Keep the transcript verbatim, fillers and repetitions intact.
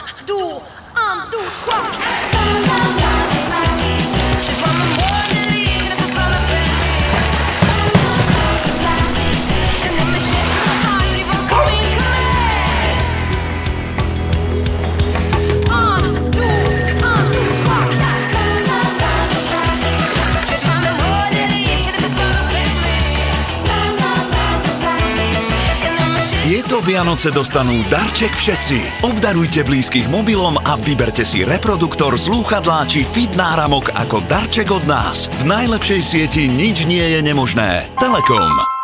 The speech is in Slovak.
deux, un, deux, trois. J'ai pas mon mot de lit, je ne peux pas me faire. Et ne me cherche pas, j'y vais comme une colère. Un, deux, un, deux, trois. J'ai pas mon mot de lit, je ne peux pas me faire. Tieto Vianoce dostanú darček všetci. Obdarujte blízkych mobilom a vyberte si reproduktor, slúchadlá či fit náramok ako darček od nás. V najlepšej sieti nič nie je nemožné. Telekom.